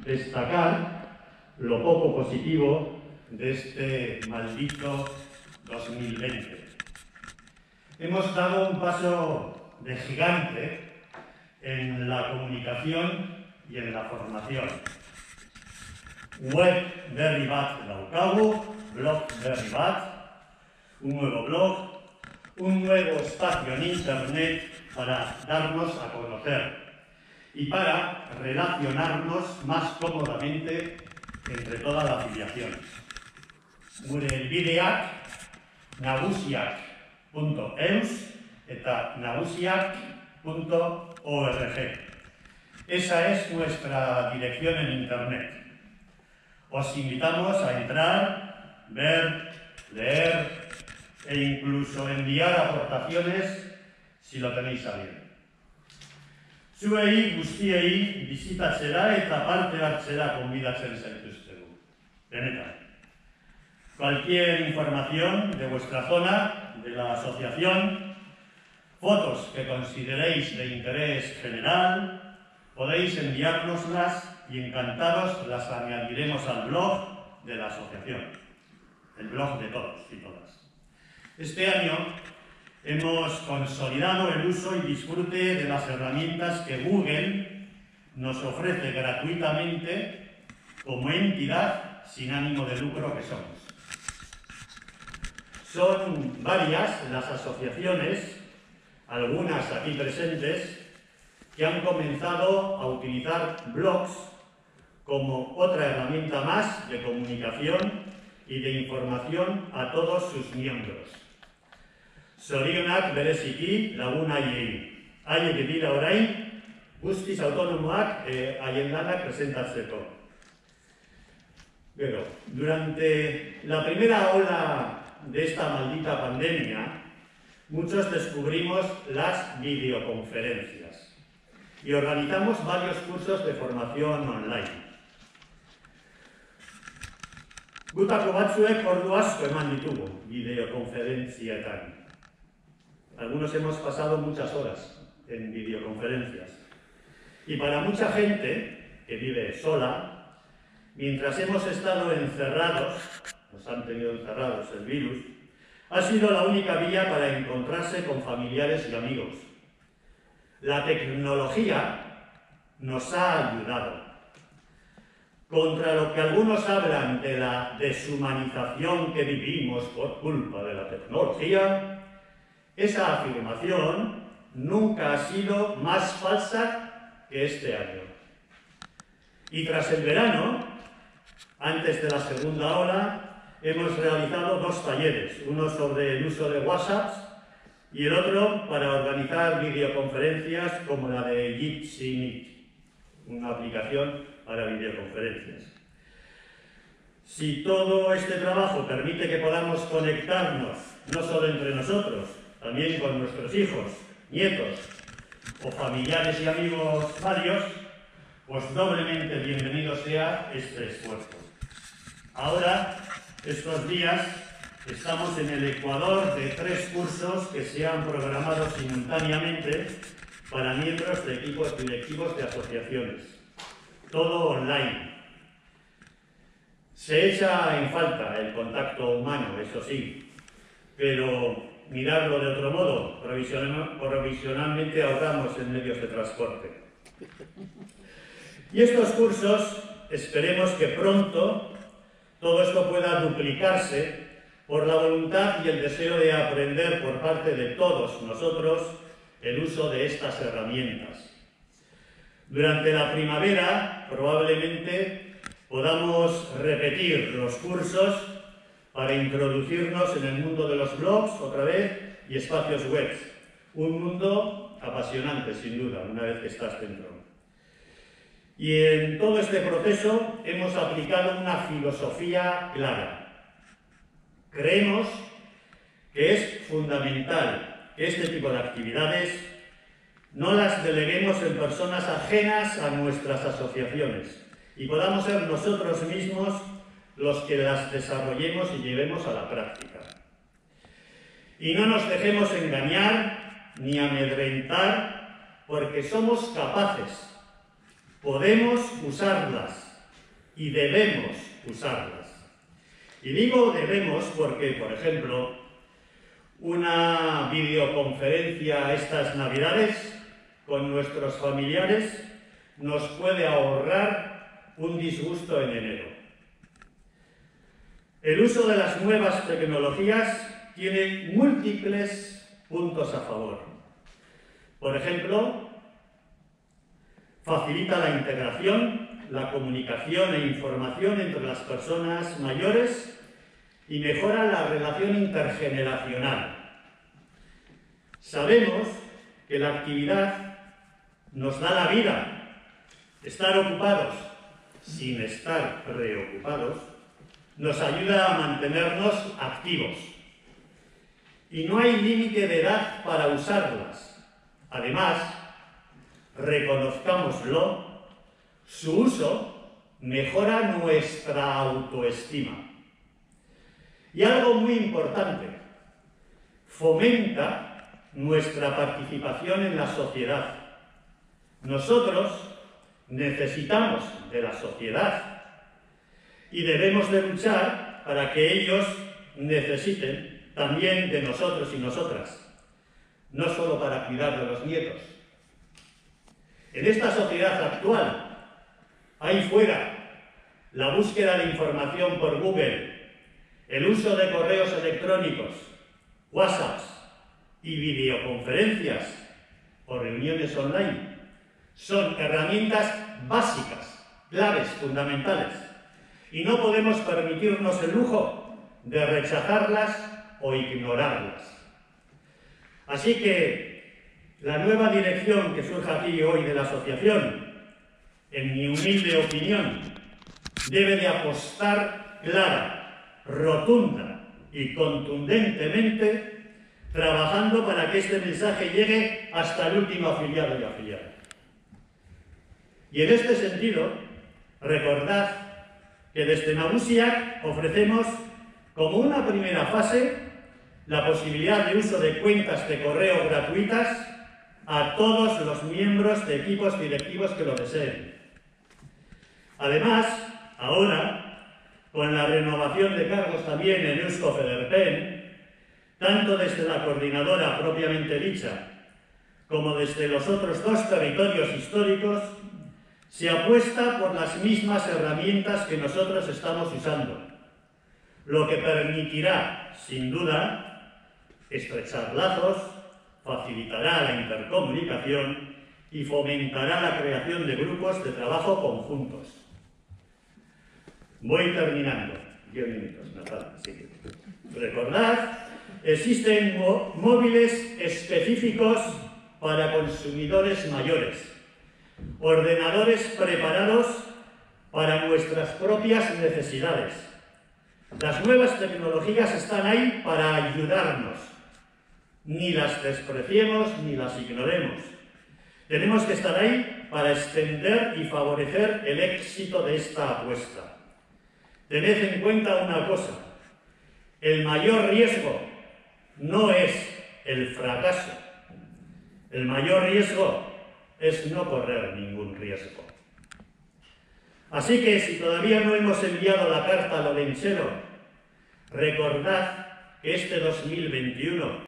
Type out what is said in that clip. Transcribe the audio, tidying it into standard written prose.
destacar lo poco positivo de este maldito 2020. Hemos dado un paso de gigante en la comunicación y en la formación. Web Berri Bat daukagu, blog Berri Bat, un nuevo blog, un nuevo espacio en Internet para darnos a conocer y para relacionarnos más cómodamente entre toda la afiliación. Gure helbideak nagusiak.eus eta nagusiak.org. Esa es nuestra dirección en Internet. Os invitamos a entrar, ver, leer e incluso enviar aportaciones si lo tenéis a bien. Zuei guztiei bizitatzera eta parte hartzera konbidatzen zaituztegu. Benetan. Cualquier información de vuestra zona, de la asociación, fotos que consideréis de interés general, podéis enviárnoslas y encantados las añadiremos al blog de la asociación, el blog de todos y todas. Este año hemos consolidado el uso y disfrute de las herramientas que Google nos ofrece gratuitamente como entidad sin ánimo de lucro que somos. Son varias las asociaciones, algunas aquí presentes, que han comenzado a utilizar blogs como otra herramienta más de comunicación y de información a todos sus miembros. Zorionak bereziki lagun haiei. Haiek dira orain, guztiz autonomoak haien lanak presentatzeko. Pero durante la primera ola de esta maldita pandemia, muchos descubrimos las videoconferencias y organizamos varios cursos de formación online. Gutako batzuek ordu asko eman ditugu videokonferentzietan. Algunos hemos pasado muchas horas en videoconferencias. Y para mucha gente que vive sola, mientras hemos estado encerrados, nos han tenido encerrados el virus, ha sido la única vía para encontrarse con familiares y amigos. La tecnología nos ha ayudado. Contra lo que algunos hablan de la deshumanización que vivimos por culpa de la tecnología, esa afirmación nunca ha sido más falsa que este año. Y tras el verano, antes de la segunda ola, hemos realizado dos talleres, uno sobre el uso de WhatsApp y el otro para organizar videoconferencias como la de Jitsi Meet, una aplicación para videoconferencias. Si todo este trabajo permite que podamos conectarnos, no solo entre nosotros, también con nuestros hijos, nietos o familiares y amigos varios, pues doblemente bienvenido sea este esfuerzo. Ahora, estos días, estamos en el ecuador de 3 cursos que se han programado simultáneamente para miembros de equipos directivos de asociaciones. Todo online. Se echa en falta el contacto humano, eso sí, pero mirarlo de otro modo, provisionalmente ahorramos en medios de transporte. Y estos cursos, esperemos que pronto todo esto pueda duplicarse por la voluntad y el deseo de aprender por parte de todos nosotros el uso de estas herramientas. Durante la primavera, probablemente, podamos repetir los cursos para introducirnos en el mundo de los blogs otra vez y espacios web. Un mundo apasionante, sin duda, una vez que estás dentro. Y en todo este proceso hemos aplicado una filosofía clara. Creemos que es fundamental que este tipo de actividades no las deleguemos en personas ajenas a nuestras asociaciones y podamos ser nosotros mismos los que las desarrollemos y llevemos a la práctica. Y no nos dejemos engañar ni amedrentar porque somos capaces, podemos usarlas y debemos usarlas. Y digo debemos porque, por ejemplo, una videoconferencia estas Navidades con nuestros familiares nos puede ahorrar un disgusto en enero. El uso de las nuevas tecnologías tiene múltiples puntos a favor. Por ejemplo, facilita la integración, la comunicación e información entre las personas mayores y mejora la relación intergeneracional. Sabemos que la actividad nos da la vida. Estar ocupados sin estar preocupados nos ayuda a mantenernos activos. Y no hay límite de edad para usarlas. Además, reconozcámoslo, su uso mejora nuestra autoestima. Y algo muy importante, fomenta nuestra participación en la sociedad. Nosotros necesitamos de la sociedad y debemos de luchar para que ellos necesiten también de nosotros y nosotras, no solo para cuidar de los nietos. En esta sociedad actual, ahí fuera, la búsqueda de información por Google, el uso de correos electrónicos, WhatsApps y videoconferencias o reuniones online son herramientas básicas, claves, fundamentales, y no podemos permitirnos el lujo de rechazarlas o ignorarlas. Así que la nueva dirección que surge aquí hoy de la asociación, en mi humilde opinión, debe de apostar clara, rotunda y contundentemente, trabajando para que este mensaje llegue hasta el último afiliado y afiliada. Y en este sentido, recordad que desde Nagusiak ofrecemos como una primera fase la posibilidad de uso de cuentas de correo gratuitas a todos los miembros de equipos directivos que lo deseen. Además, ahora, con la renovación de cargos también en Eusko Federpen, tanto desde la coordinadora propiamente dicha, como desde los otros dos territorios históricos, se apuesta por las mismas herramientas que nosotros estamos usando, lo que permitirá, sin duda, estrechar lazos, facilitará la intercomunicación y fomentará la creación de grupos de trabajo conjuntos. Voy terminando. 10 minutos, Natal. Sí. Recordad, existen móviles específicos para consumidores mayores, ordenadores preparados para nuestras propias necesidades. Las nuevas tecnologías están ahí para ayudarnos. Ni las despreciemos ni las ignoremos. Tenemos que estar ahí para extender y favorecer el éxito de esta apuesta. Tened en cuenta una cosa: el mayor riesgo no es el fracaso. El mayor riesgo es no correr ningún riesgo. Así que si todavía no hemos enviado la carta al Olentzero, recordad que este 2021